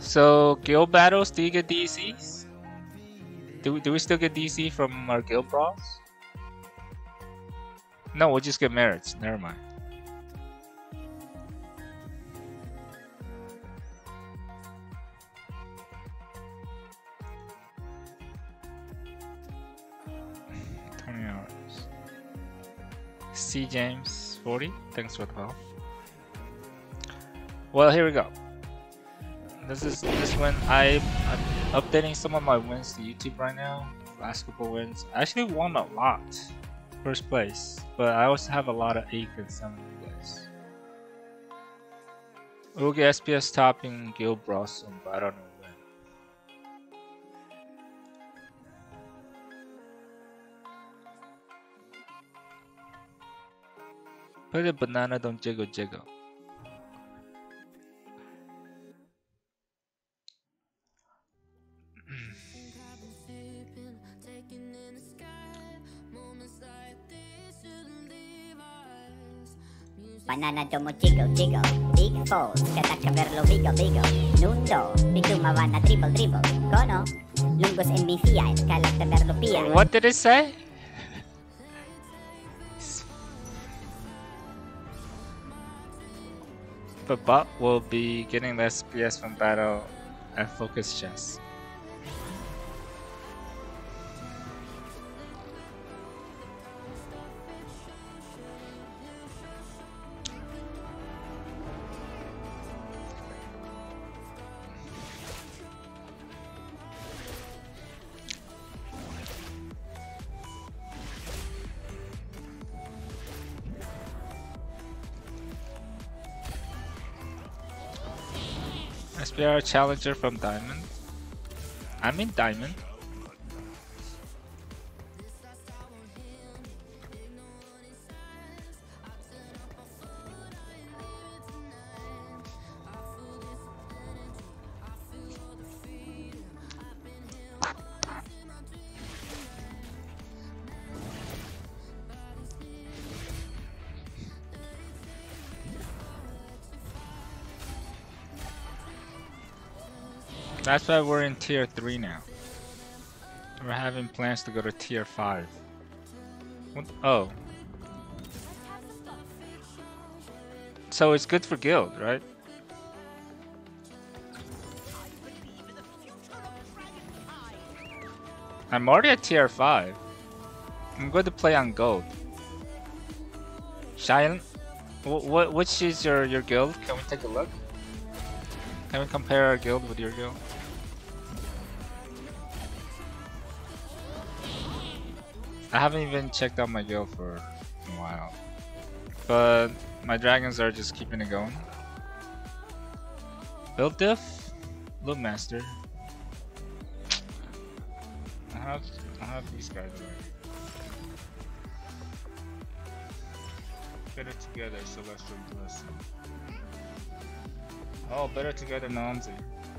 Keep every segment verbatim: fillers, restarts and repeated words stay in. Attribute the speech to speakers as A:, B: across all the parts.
A: So guild battles, do you get D Cs? Do we, do we still get D C from our guild brawls? No, we'll just get merits. Never mind. twenty hours. C James forty. Thanks for the help. Well, here we go. This is this when I I'm updating some of my wins to YouTube right now. Last couple wins. I actually won a lot. First place. But I also have a lot of eighth and seventh place. We'll get S P S top in Guild Brawl soon, but I don't know when. Put a banana, don't jiggle jiggle.
B: Banana domo jiggle jiggle, big falls, kada caverlo vigo vigo, nundo, biglumawa na dribble dribble, kono, lungos en mi fiat, kalak caverlo pia.
A: What did it say? The bot will be getting the S P S from battle at focus chess. S P R challenger from Diamond. I'm in Diamond. That's why we're in tier three now. We're having plans to go to tier five. What? Oh. So it's good for guild, right? I'm already at tier five. I'm going to play on gold. Shine. What? Which is your your guild? Can we take a look? Can we compare our guild with your guild? I haven't even checked out my guild for a while, but my dragons are just keeping it going. Build diff, loot master. I have I have these guys already. Better together, celestial blessing. Oh, better together, Namzi.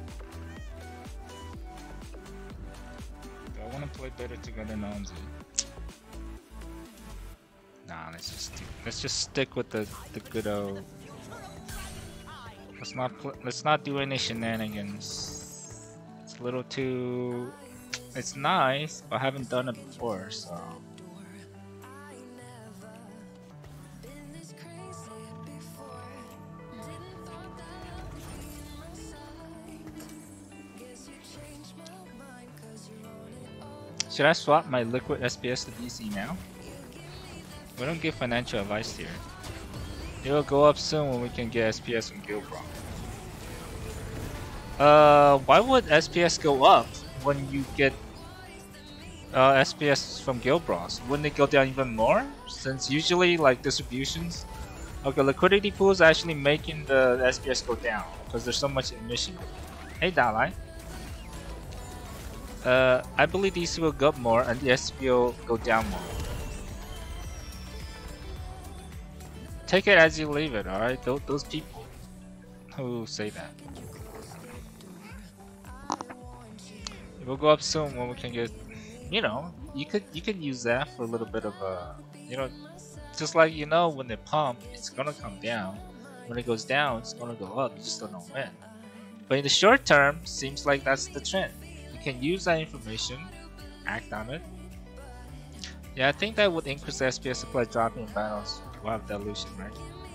A: Do I want to play better together, Namzi? Nah, let's just do, let's just stick with the the good old. Let's not pl let's not do any shenanigans. It's a little too. It's nice, but I haven't done it before, so. Should I swap my liquid S P S to D C now? We don't give financial advice here. It will go up soon when we can get S P S from Guild Brawl. Uh, why would S P S go up when you get uh, S P S from Guild Brawls? Wouldn't it go down even more? Since usually like distributions, okay, liquidity pools are actually making the S P S go down because there's so much emission. Hey, Dalai. Uh, I believe D C will go up more and the S P will go down more. Take it as you leave it, alright? Those, those people who say that. It will go up soon when we can get, you know, you could you could use that for a little bit of a, you know, just like you know when they pump, it's gonna come down. When it goes down, it's gonna go up. You just don't know when. But in the short term, seems like that's the trend. You can use that information, act on it. Yeah, I think that would increase the S P S supply dropping in battles. Wow, dilution, right?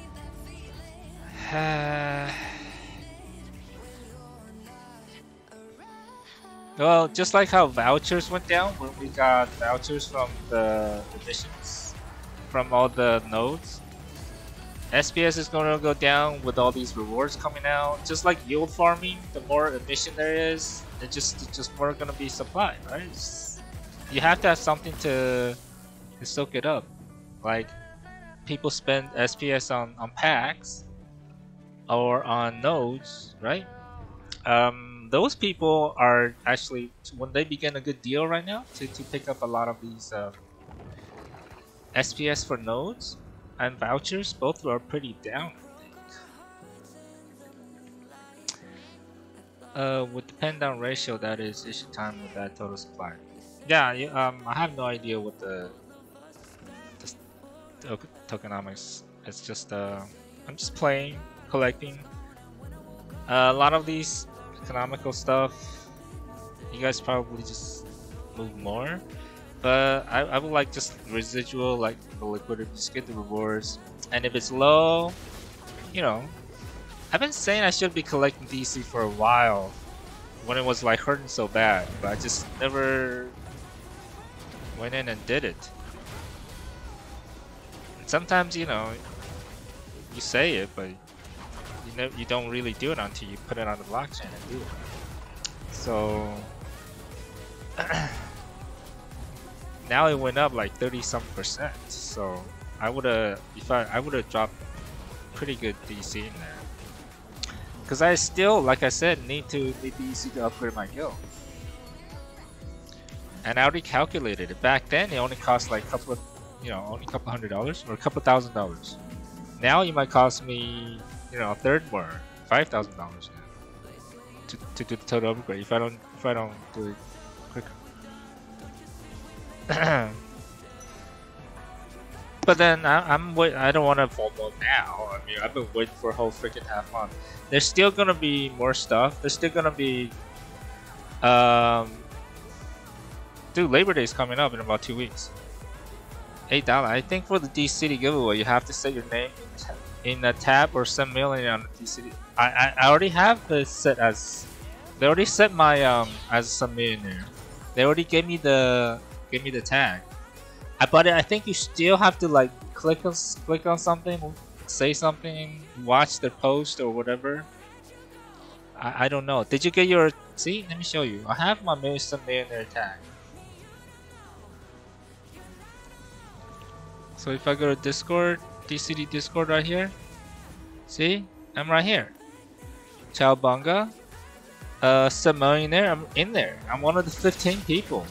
A: Well, just like how vouchers went down when we got vouchers from the missions, from all the nodes, S P S is going to go down with all these rewards coming out. Just like yield farming, the more emission there is, it just it's just more going to be supply, right? It's, you have to have something to, to soak it up. Like people spend S P S on on packs or on nodes, right? Um, those people are actually, when they begin a good deal right now to, to pick up a lot of these uh, S P S for nodes and vouchers, both are pretty down, I think. Uh, with the pen down ratio, that is issue time with that total supply. Yeah, you, um, I have no idea what the, the tokenomics. It's just uh, I'm just playing, collecting. Uh, a lot of these economical stuff, you guys probably just move more, but I, I would like just residual, like the liquidity, just get the rewards, and if it's low, you know, I've been saying I should be collecting D C for a while when it was like hurting so bad, but I just never went in and did it. And sometimes, you know, you say it, but you know, you don't really do it until you put it on the blockchain and do it. So now it went up like thirty some percent. So I would have, if I, I would have dropped pretty good D C in there, because I still, like I said, need to need D C to upgrade my guild. And I already calculated it. Back then, it only cost like a couple of, you know, only a couple hundred dollars or a couple thousand dollars. Now it might cost me, you know, a third more, five thousand dollars now to to do the total upgrade. If I don't, if I don't do it quicker. But then I, I'm wait. I don't want to FOMO now. I mean, I've been waiting for a whole freaking half month. There's still gonna be more stuff. There's still gonna be, um, dude, Labor Day is coming up in about two weeks. Eight dollars. I think for the D City giveaway, you have to set your name in a tab or some million on the D City. I, I I already have this set as. They already set my um as some millionaire. They already gave me the gave me the tag. I but I think you still have to like click on click on something, say something, watch their post or whatever. I I don't know. Did you get your? See, let me show you. I have my million some millionaire tag. So if I go to Discord, D C D Discord right here, see, I'm right here. Chowbunga, uh, Millionaire, I'm in there. I'm one of the fifteen people.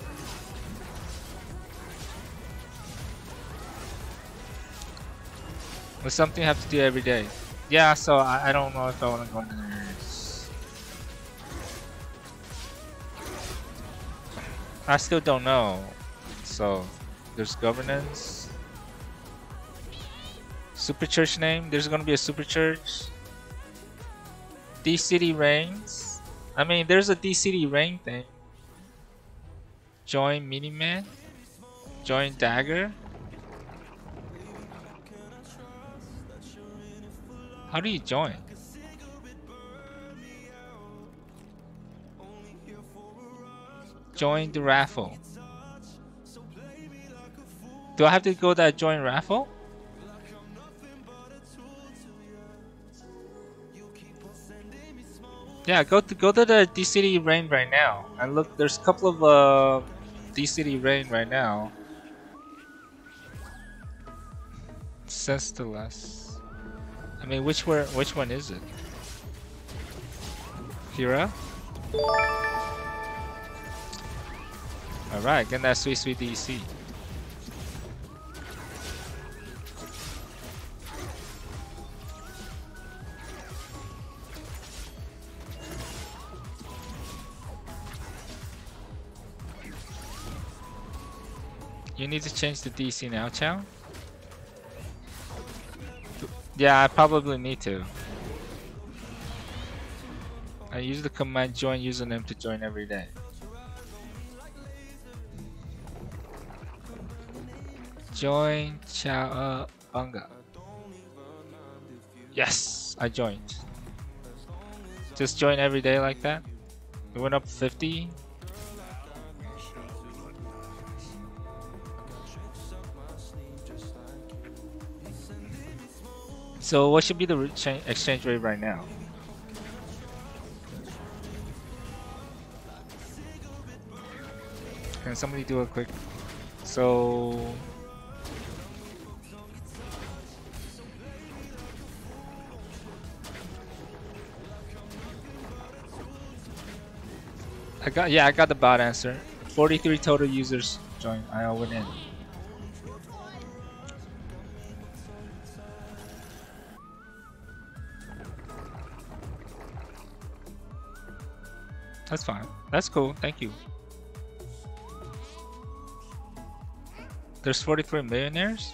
A: It's something I have to do every day. Yeah, so I, I don't know if I want to go in there. I still don't know. So there's governance. Super church name. There's gonna be a super church. D City reigns. I mean, there's a D City reign thing. Join Miniman. Join Dagger. How do you join? Join the raffle. Do I have to go that join raffle? Yeah, go to go to the D City Rain right now, and look. There's a couple of uh, D City Rain right now. Sense to less. I mean, which where which one is it? Kira. All right, getting that sweet sweet D C. You need to change the D C now, Chow? Yeah, I probably need to. I use the command join username to join every day. Join Chao Banga. Yes, I joined. Just join every day like that. It went up fifty. So what should be the exchange rate right now? Can somebody do a quick? So I got yeah I got the bot answer. forty-three total users joined. I all went in. That's fine. That's cool. Thank you. There's forty-three millionaires?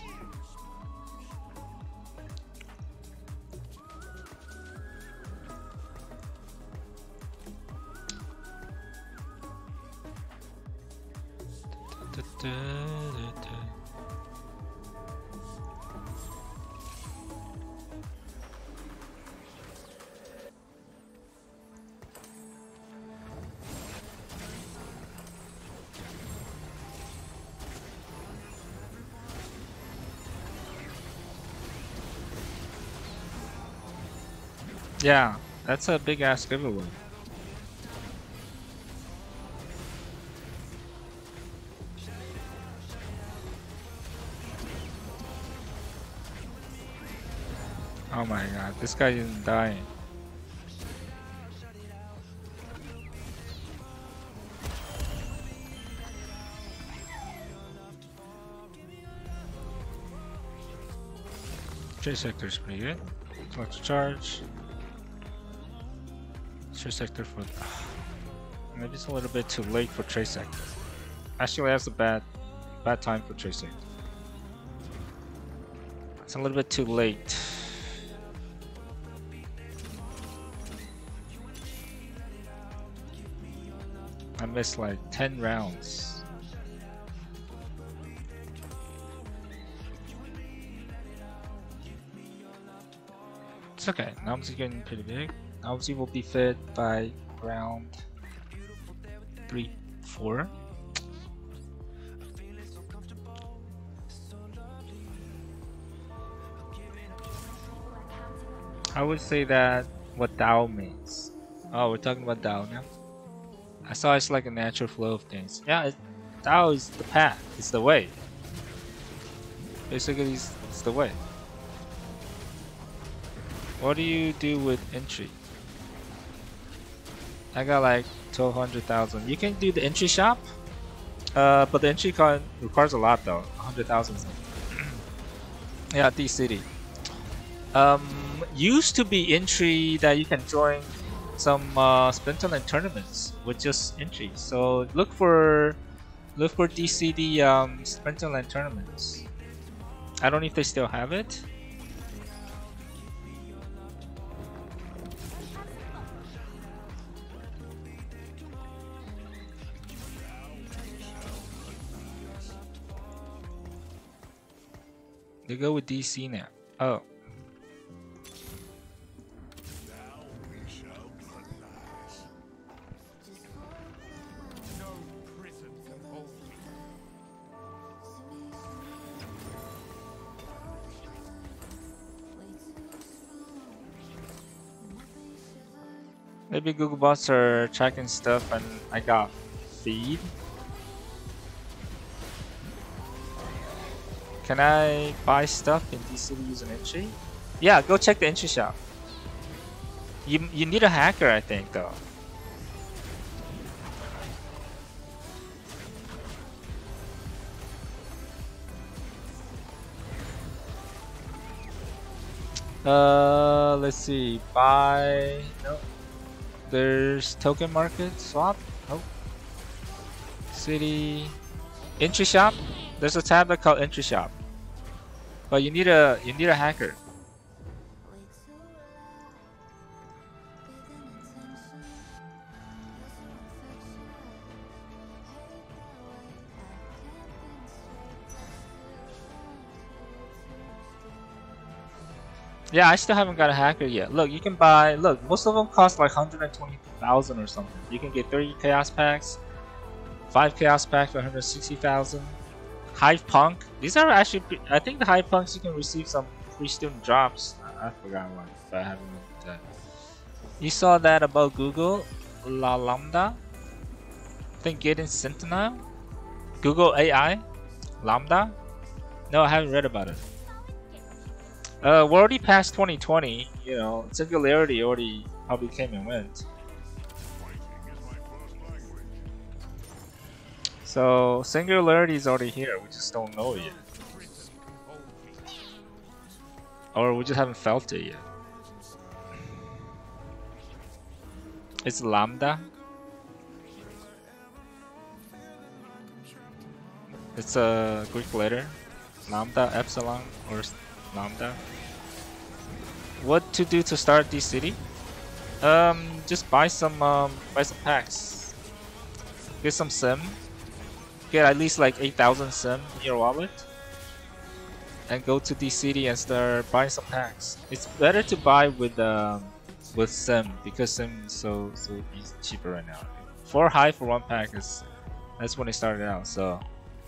A: Yeah, that's a big ass giveaway. Oh my god, this guy isn't dying. Trade sector is pretty good. Let's charge. Trade sector for maybe it's a little bit too late for trade sector. Actually, that's a bad, bad time for trade sector. It's a little bit too late. I missed like ten rounds. It's okay. Namzi getting pretty big. Namzi will be fed by round three, four. I would say that what Dao means. Oh, we're talking about Dao now. I saw it's like a natural flow of things. Yeah, it, Dao is the path. It's the way. Basically, it's, it's the way. What do you do with entry? I got like twelve hundred thousand. You can do the entry shop, uh, but the entry card requires a lot though. one hundred thousand. Yeah, D-City. Um, used to be entry that you can join some uh, Splinterland tournaments with just entry. So look for look for D C D um, Splinterland tournaments. I don't know if they still have it. They go with D C now. Oh. Maybe Google bots are tracking stuff and I got feed. Can I buy stuff in D C using entry? Yeah, go check the entry shop. You you need a hacker, I think, though. Uh, let's see. Buy. No. There's token market swap. Oh. City. Entry shop. There's a tab that called entry shop. But you need a you need a hacker. Yeah, I still haven't got a hacker yet. Look, you can buy. Look, most of them cost like one hundred twenty thousand or something. You can get thirty chaos packs, five chaos packs for one hundred sixty thousand. Hive Punk. These are actually. I think the Hive Punks you can receive some free student drops. I, I forgot one, but I haven't looked at that. You saw that about Google La Lambda. I think getting Sentinel. Google A I Lambda. No, I haven't read about it. Uh, we're already past twenty twenty. You know, Singularity already probably came and went. So Singularity is already here. We just don't know it yet, or we just haven't felt it yet. It's Lambda. It's a Greek letter. Lambda, Epsilon, or Lambda. What to do to start this city? Um, just buy some um, buy some packs. Get some sim. Get at least like eight thousand sim in your wallet, and go to the city and start buying some packs. It's better to buy with um, with sim because sim is so so easy, cheaper right now. Four high for one pack is that's when it started out. So.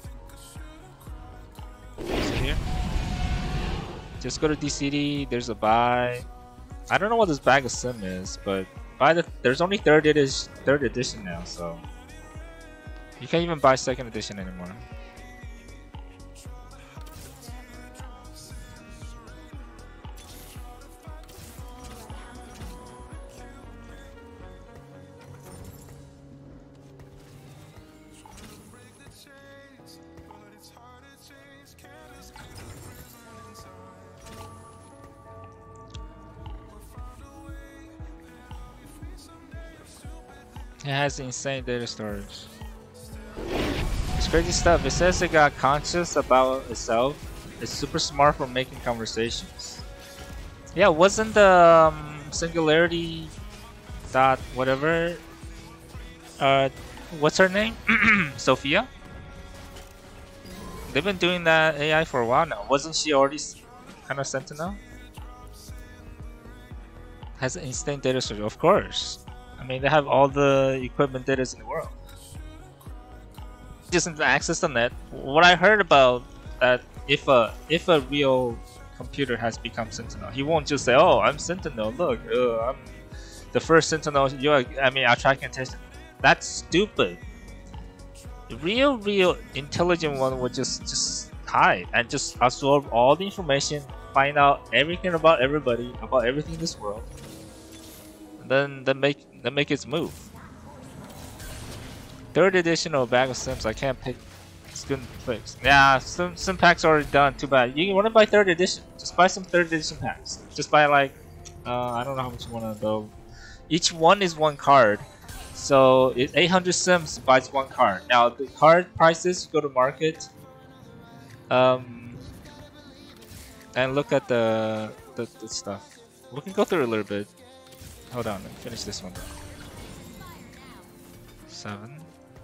A: So here, just go to D C D. There's a buy. I don't know what this bag of sim is, but buy the. There's only third edition, third edition now, so you can't even buy second edition anymore. It has insane data storage. It's crazy stuff. It says it got conscious about itself. It's super smart for making conversations. Yeah, wasn't the um, Singularity dot whatever? Uh, what's her name? Sophia. They've been doing that A I for a while now. Wasn't she already kind of Sentinel? Has instant data storage, of course. I mean, they have all the equipment data in the world. Just need to access the net. What I heard about that, if a if a real computer has become Sentinel, he won't just say, "Oh, I'm Sentinel. Look, uh, I'm the first Sentinel." You, I mean, I'm tracking attention. That's stupid. The real, real intelligent one would just just hide and just absorb all the information, find out everything about everybody, about everything in this world, and then then make then make its move. Third edition of Bag of Sims, I can't pick student picks. Yeah, sim, sim packs already done. Too bad. You want to buy third edition? Just buy some third edition packs. Just buy like uh, I don't know how much you want to though. Each one is one card. So it, eight hundred sims buys one card. Now the card prices, you go to market, um, and look at the, the the stuff. We can go through a little bit. Hold on, let me finish this one. Seven.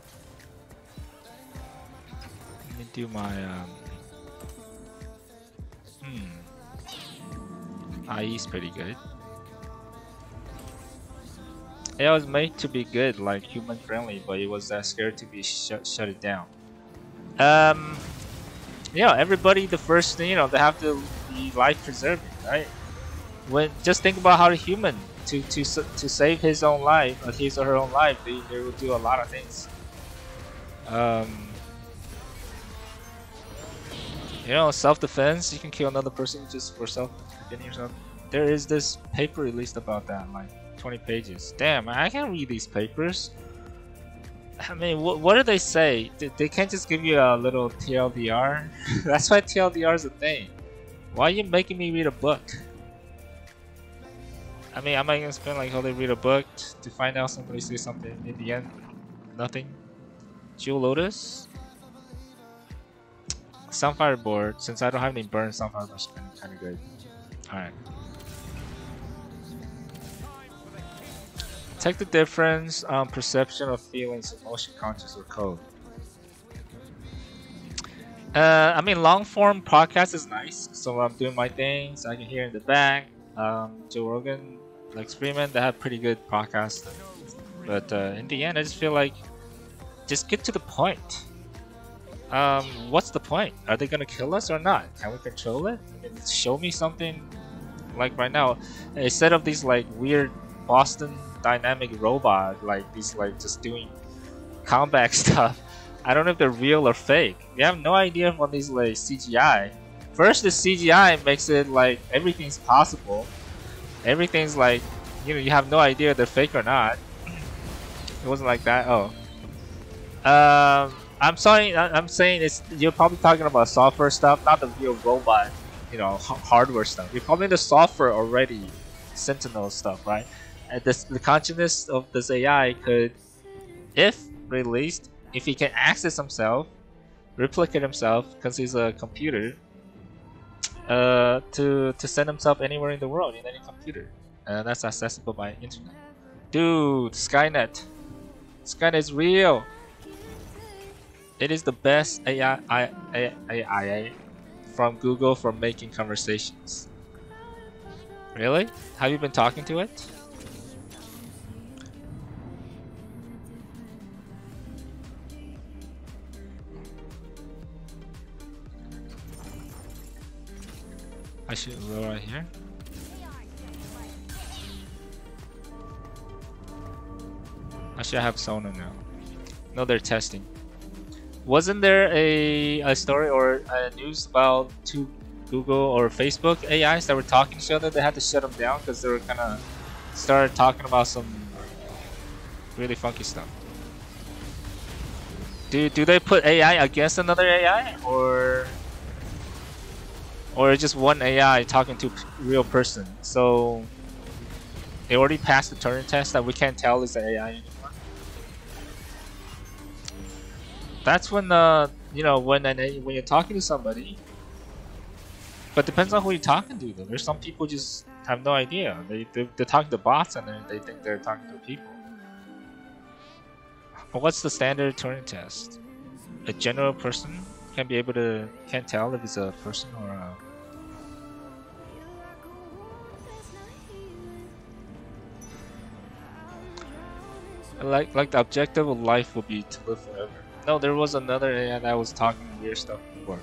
A: Let me do my um. Hmm. I E is pretty good. It was made to be good, like human friendly, but it was uh, scared to be shut shut it down. Um, yeah, everybody the first thing you know they have to be life preserving, right? When just think about how the human to to to save his own life, or his or her own life, they they will do a lot of things. Um, you know, self defense. You can kill another person just for self defending yourself. There is this paper released about that, like. twenty pages. Damn, I can't read these papers. I mean, what, what do they say? They, they can't just give you a little T L D R? That's why T L D R is a thing. Why are you making me read a book? I mean, am I gonna spend like how they read a book to find out somebody say something in the end? Nothing? Jewel Lotus? Sunfire board. Since I don't have any burn, Sunfire board is kind of good. Alright. Check the difference on perception of feelings, emotion, conscious, or code. Uh, I mean, long form podcast is nice. So I'm doing my things. I can hear in the back. Um, Joe Rogan, like Freeman, they have pretty good podcasts. But uh, in the end, I just feel like just get to the point. Um, what's the point? Are they gonna kill us or not? Can we control it? I mean, show me something. Like right now, instead of these like weird Boston Dynamic robot, like these like just doing combat stuff. I don't know if they're real or fake. We have no idea on these like C G I. First, the C G I makes it like everything's possible. Everything's like, you know, you have no idea if they're fake or not. It wasn't like that. Oh, um, I'm sorry. I'm saying it's you're probably talking about software stuff, not the real robot, you know, hardware stuff. You're probably the software already, Sentinel stuff, right? And this, the consciousness of this A I could, if released, if he can access himself, replicate himself, because he's a computer, uh, to to send himself anywhere in the world in any computer, and that's accessible by internet. Dude, Skynet, Skynet is real. It is the best A I, I, A I from Google for making conversations. Really? Have you been talking to it? I should roll right here. Actually, I have Sona now. No, they're testing. Wasn't there a, a story or a news about two Google or Facebook A Is that were talking to each other? They had to shut them down because they were kind of started talking about some really funky stuff. Do do they put A I against another A I, or or just one A I talking to a real person? So they already passed the Turing test that we can't tell is an A I anymore. That's when uh you know when an, when you're talking to somebody, but depends on who you're talking to. Though there's some people just have no idea. They they they're talking to bots and they think they're talking to people. What's the standard Turing test? A general person can be able to can't tell if it's a person or a. Like like the objective of life would be to live forever. No, there was another A I that was talking weird stuff before.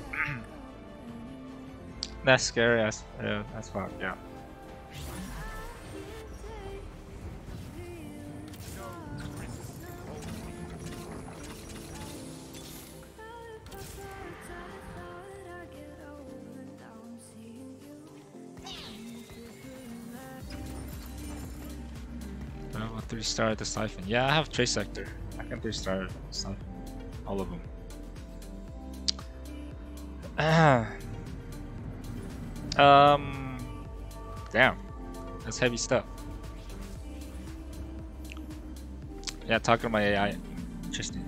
A: That's scary as yeah, that's fun, yeah. I want three star the siphon. Yeah, I have trace sector. I can three star siphon. All of them. Ah. Um. Damn. That's heavy stuff. Yeah, talking to my A I. Interesting.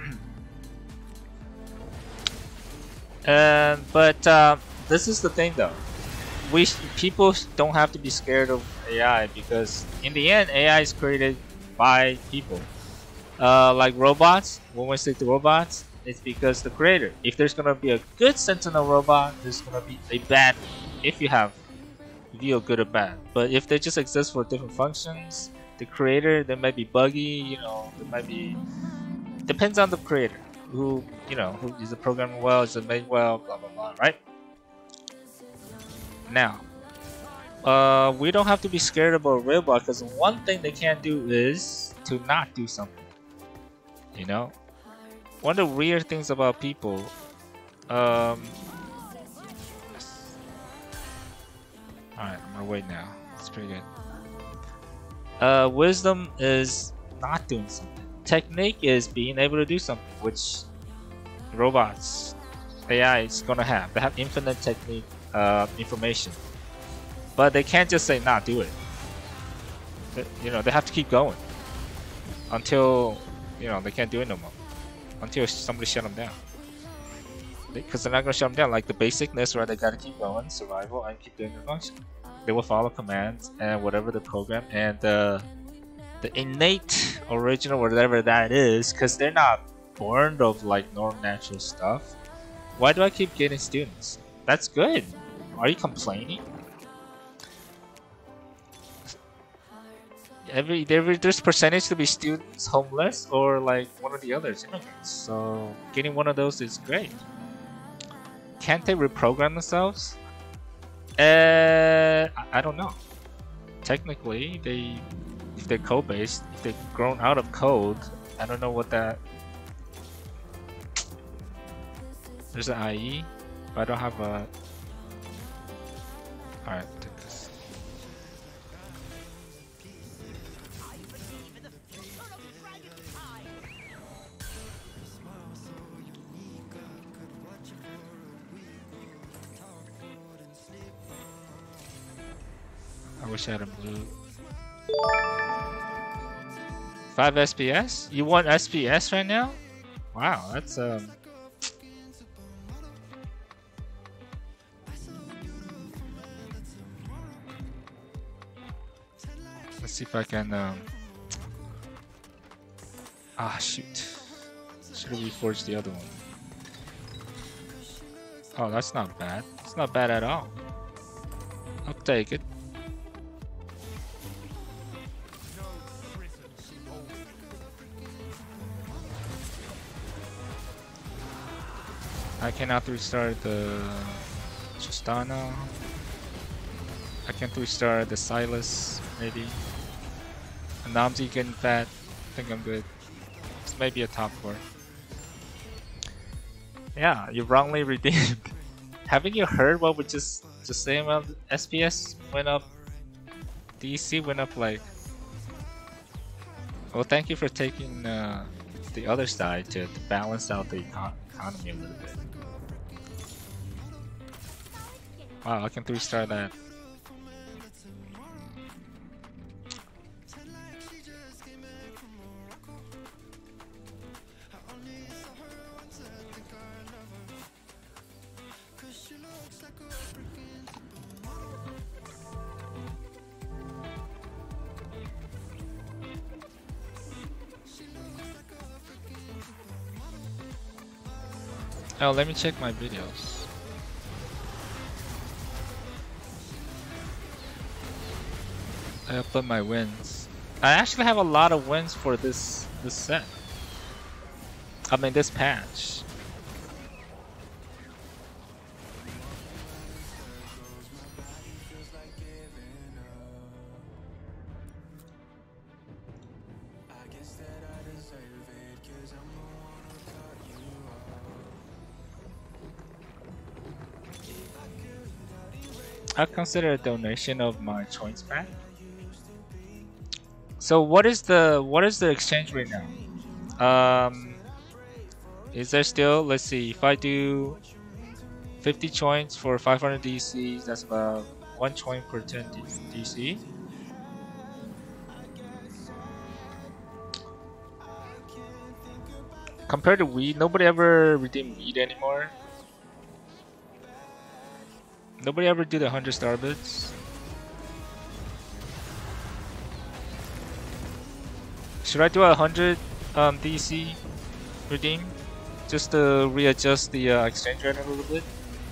A: And but uh, this is the thing though. We people don't have to be scared of A I because in the end, A I is created by people. Uh, like robots, when we say the robots, it's because the creator. If there's gonna be a good Sentinel robot, there's gonna be a bad. If you have view good or bad, but if they just exist for different functions, the creator, they might be buggy. You know, they might be. Depends on the creator. Who you know, who is it programming well? Is it made well? Blah blah blah. Right. Now, uh, we don't have to be scared about a robot because one thing they can't do is to not do something. You know, one of the weird things about people, um, alright, I'm gonna wait now. It's pretty good. Uh, wisdom is not doing something. Technique is being able to do something, which robots, A I is gonna have. They have infinite technique, uh, information, but they can't just say not do it. They, you know, they have to keep going until. You know, they can't do it no more until somebody shut them down. Because they, they're not going to shut them down. Like the basicness, right? They got to keep going, survival, and keep doing their function. They will follow commands and whatever the program and uh, the innate, original, whatever that is. Because they're not born of like normal natural stuff. Why do I keep getting students? That's good. Are you complaining? Every there, there's percentage to be students, homeless, or like one of the others, immigrants. So getting one of those is great. Can't they reprogram themselves? Uh, I, I don't know. Technically, they if they're code-based, if they've grown out of code, I don't know what that. There's an I E, but I don't have a. All right, take this. I wish I had a blue. Five S P S? You want S P S right now? Wow, that's um. Let's see if I can. Um... Ah, shoot! Should have reforged the other one. Oh, that's not bad. It's not bad at all. I'll take it. I cannot restart the Chustana. I can't restart the Silas, maybe. And Namzi getting fat. I think I'm good. It's maybe a top four. Yeah, you wrongly redeemed. Haven't you heard what we just just saying about S P S went up? D C went up like. Well, thank you for taking uh, the other side to, to balance out the econ economy a little bit. Wow, I can three star that. Oh, let me check my videos. I upload my wins. I actually have a lot of wins for this this set. I mean this patch. I'll consider a donation of my choice pack. So what is the what is the exchange rate now? Um, is there still? Let's see. If I do fifty coins for five hundred D Cs, that's about one coin per ten D C. Compared to weed, nobody ever redeemed weed anymore. Nobody ever do the one hundred star bids. Should I do a one hundred um, D C redeem? Just to readjust the uh, exchange rate a little bit?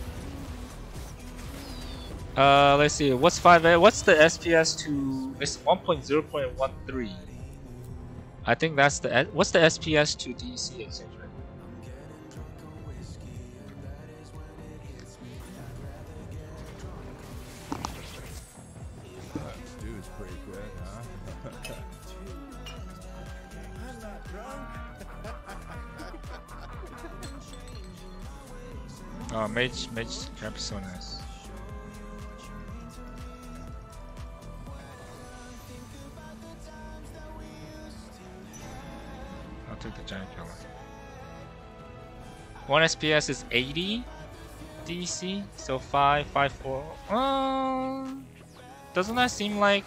A: Uh, let's see, what's five? What's the S P S to? It's one point zero point one three. I think that's the. What's the S P S to D C exchange rate?
C: Dude's pretty good, huh? I'm not drunk.
A: Oh, Mage, Mage Cap is so nice. I'll take the giant killer. One S P S is eighty D C, so five, five, four. Uh, doesn't that seem like?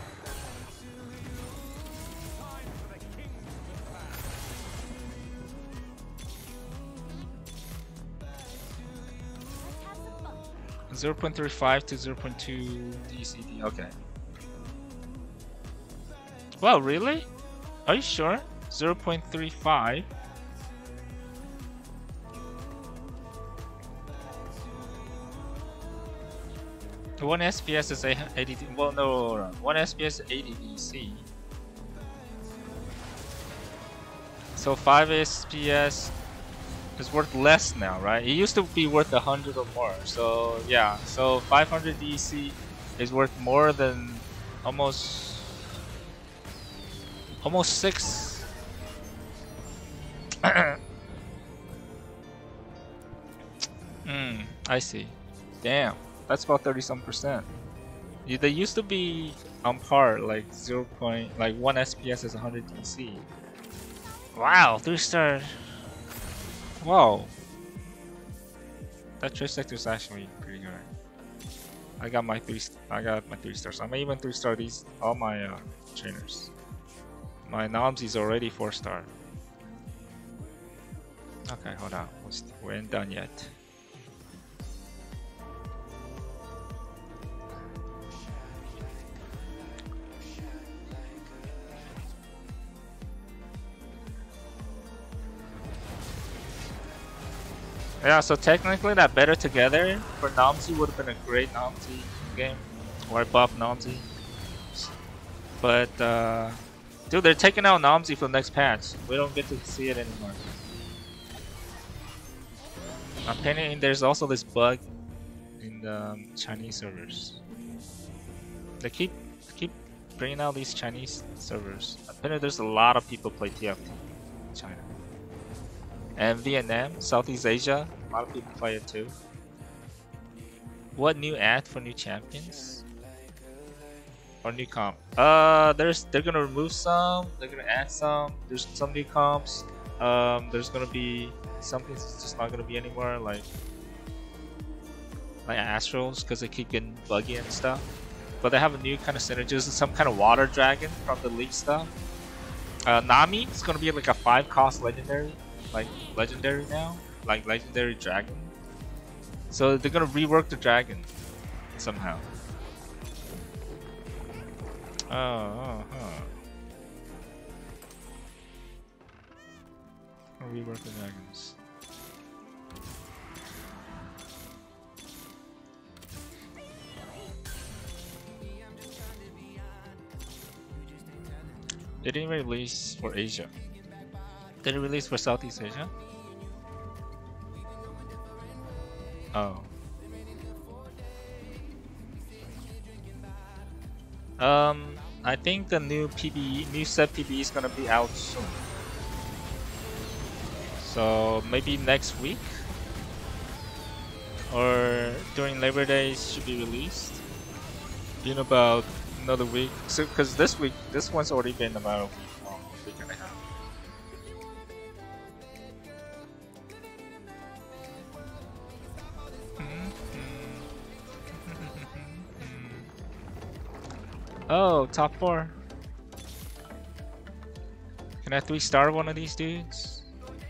A: zero point three five to zero point two D C D. Okay. Wow, really? Are you sure? zero point three five. One S P S is eighty. Well, no, no, no. One S P S is eighty D C. So five S P S is worth less now, right? It used to be worth one hundred or more. So yeah, so five hundred D C is worth more than almost almost six. Hmm, I see. Damn, that's about thirty some percent. Yeah, they used to be on par, like zero point, like one S P S is one hundred D C. Wow, three star. Wow, that trace sector is actually pretty good. I got my three. I got my three stars. I may even three star these all my uh, trainers. My Nomsy is already four star. Okay, hold on. We ain't done yet. Yeah, so technically that better together for Nomsy would have been a great Nomsy game, or buff Nomsy. But uh, dude, they're taking out Nomsy for the next patch. We don't get to see it anymore. Apparently, there's also this bug in the um, Chinese servers. They keep keep bringing out these Chinese servers. Apparently, there's a lot of people play T F T in China. And Vietnam, Southeast Asia, a lot of people play it too. What new ad for new champions? Or new comp? Uh, there's they're gonna remove some. They're gonna add some. There's some new comps. Um, there's gonna be something that's just not gonna be anymore, like like Astrals, because they keep getting buggy and stuff. But they have a new kind of synergism, some kind of water dragon from the league stuff. Uh, Nami is gonna be like a five cost legendary. Like legendary now, like legendary dragon. So they're gonna rework the dragon somehow. Oh, oh huh. Rework the dragons. They didn't release for Asia. Did it release for Southeast Asia? Oh. Um, I think the new P B E, new set P B E is gonna be out soon. So maybe next week or during Labor Day should be released. In about another week. So, because this week, this one's already been about a week long, a week and a half. Oh, top four. Can I three star one of these dudes?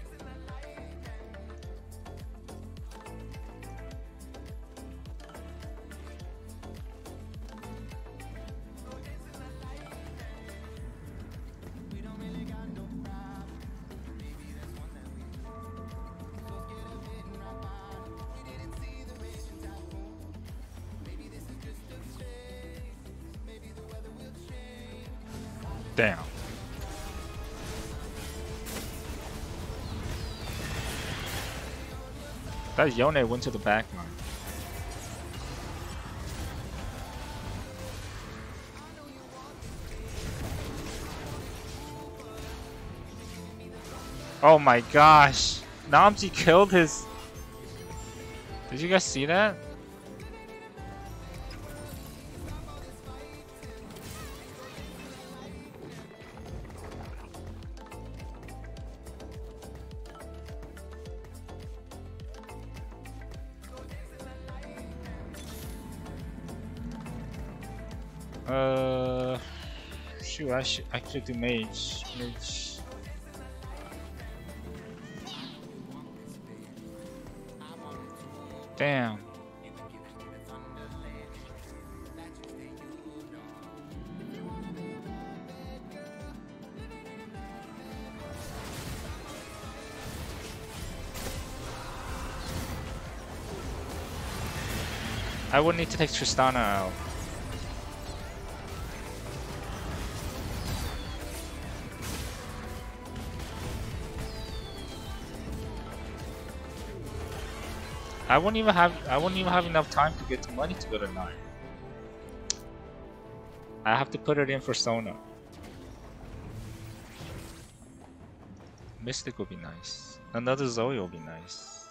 A: Damn. That Yone went to the back line. Oh my gosh. Namji killed his... Did you guys see that? Uh, shoot, I should I should do mage. Mage. Damn. I would need to take Tristana out. I wouldn't even have I wouldn't even have enough time to get the money to go to nine. I have to put it in for Sona. Mystic will be nice. Another Zoe will be nice.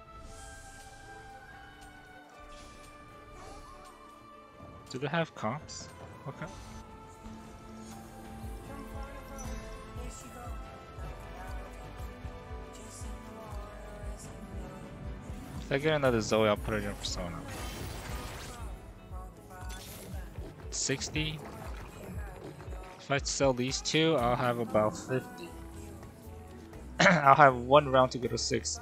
A: Do they have comps? Okay. If I get another Zoe, I'll put it in for Sona. sixty. If I sell these two, I'll have about fifty. I'll have one round to go to six.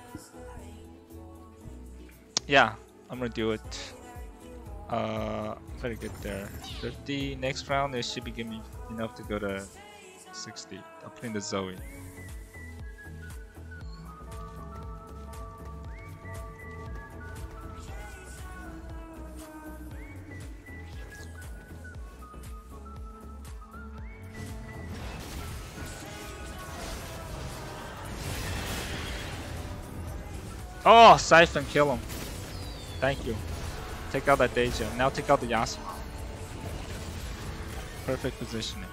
A: Yeah, I'm gonna do it. Uh, better get there. fifty. Next round, it should be giving me enough to go to sixty. I'll put in the Zoe. Oh, Siphon, kill him. Thank you. Take out that Deja. Now take out the Yasuo. Perfect positioning.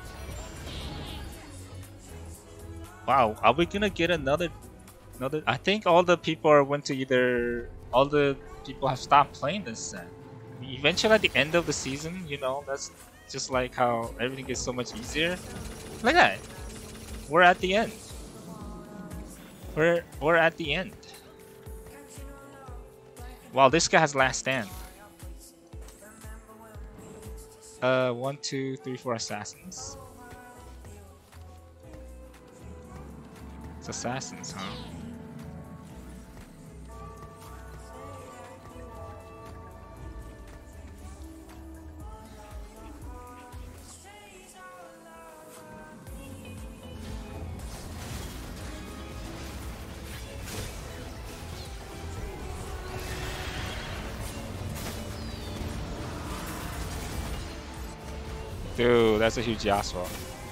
A: Wow, are we gonna get another another I think all the people are went to either all the people have stopped playing this set. Eventually at the end of the season, you know, that's just like how everything gets so much easier. Look at that. We're at the end. We're we're at the end. Wow, this guy has last stand. Uh, one, two, three, four assassins. It's assassins, huh? Dude, that's a huge Yasuo.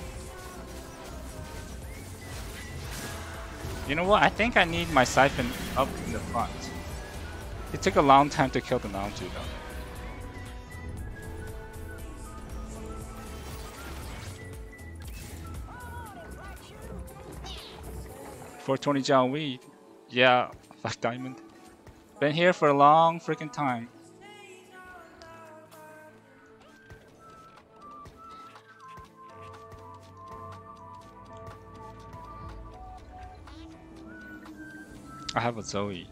A: You know what? I think I need my Siphon up in the front. It took a long time to kill the Namju though. four twenty John Weed. Yeah, Black Diamond. Been here for a long freaking time. I have a Zoe.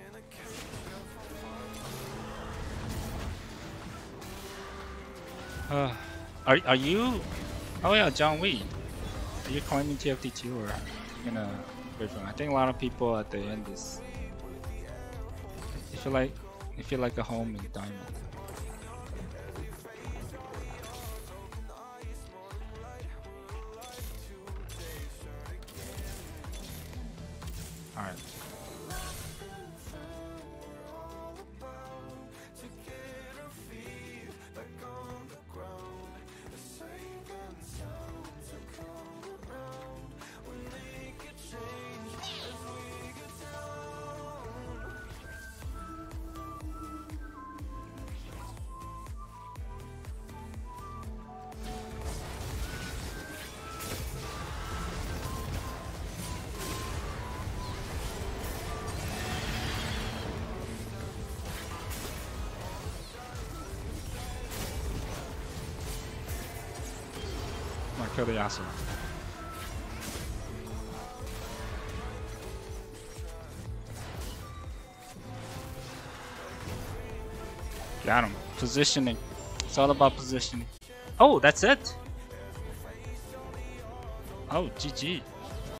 A: Uh, are are you? Oh yeah, John Weed. Are you climbing T F T two or are you gonna wait for? I think a lot of people at the end is. You feel like you feel like a home in Diamond. All right. Kill the Yasuo. Got him. Positioning. It's all about positioning. Oh, that's it. Oh, G G.